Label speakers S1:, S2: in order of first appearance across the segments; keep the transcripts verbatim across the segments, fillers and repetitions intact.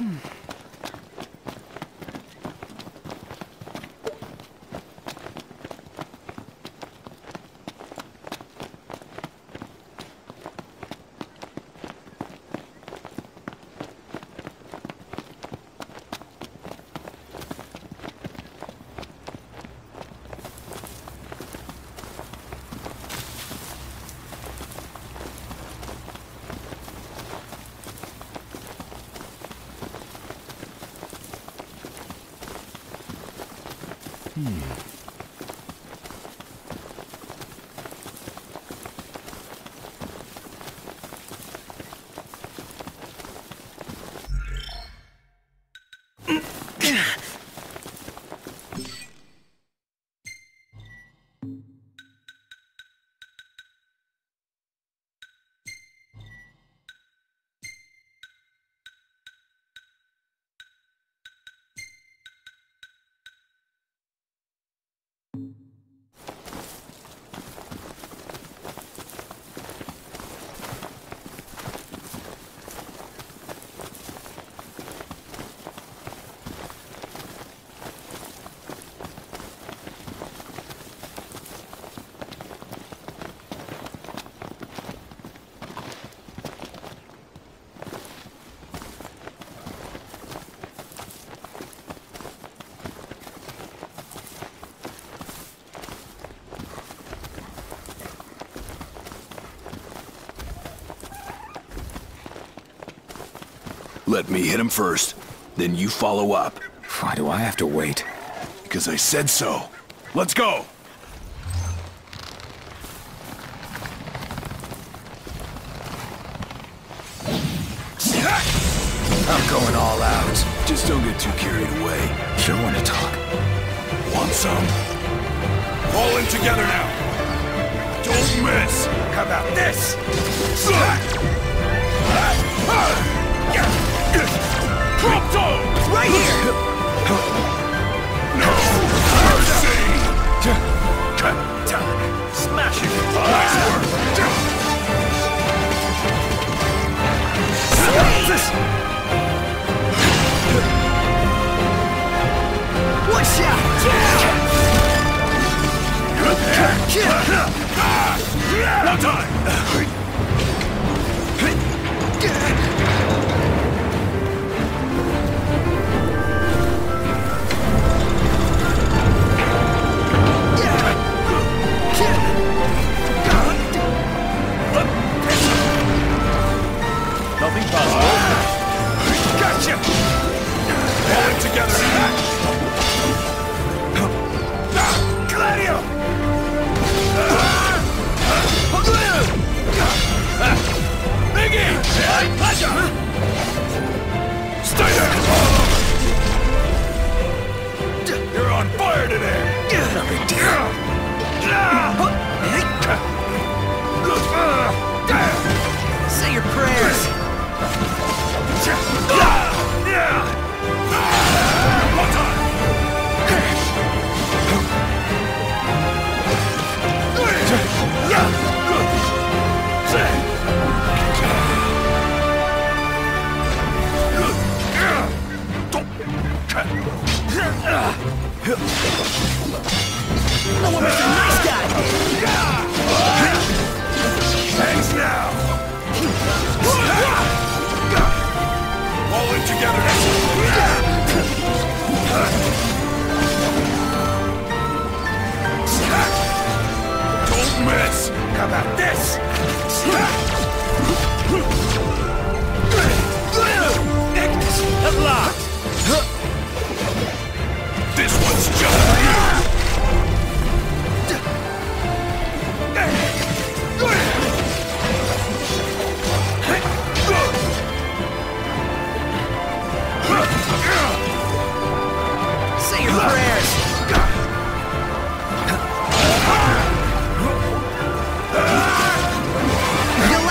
S1: Let me hit him first, then you follow up.
S2: Why do I have to wait?
S1: Because I said so. Let's go!
S2: I'm going all out.
S1: Just don't get too carried away.
S2: Sure want to talk.
S1: Want some? All in together now! Don't miss!
S3: How about this?
S1: Crypto!
S3: Right here!
S1: No mercy!
S3: Smash it!
S1: Nice work!
S3: One shot!
S1: One time!
S3: Nothing possible.
S1: Gotcha! All in together now!
S3: Gladio!
S1: Biggie! Stay there! You're on fire today!
S2: No big deal.
S3: Say your prayers!
S1: One time!
S3: No one makes a nice guy!
S1: Thanks now! All in together! Don't miss!
S3: How about this? Headlock!
S1: This one's just for you!
S3: Say your prayers! You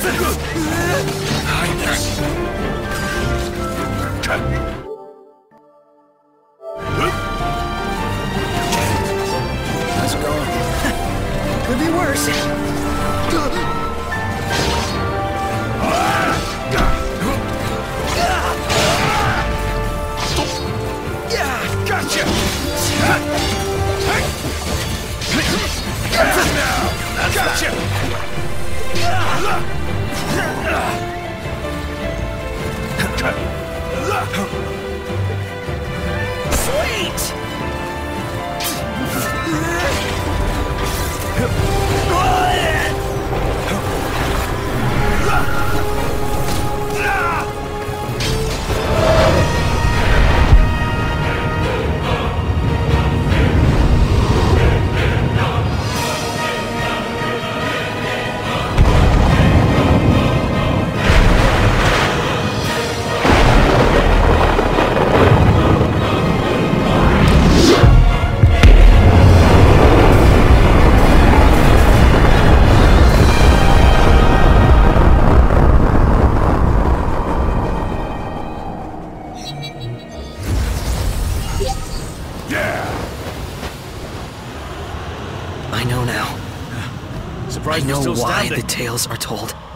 S2: How's it going?
S3: Could be worse.
S1: Gotcha! Gotcha!
S3: Sweet! I know now.
S2: Surprised
S3: I know
S2: we're still
S3: why
S2: standing.
S3: the tales are told.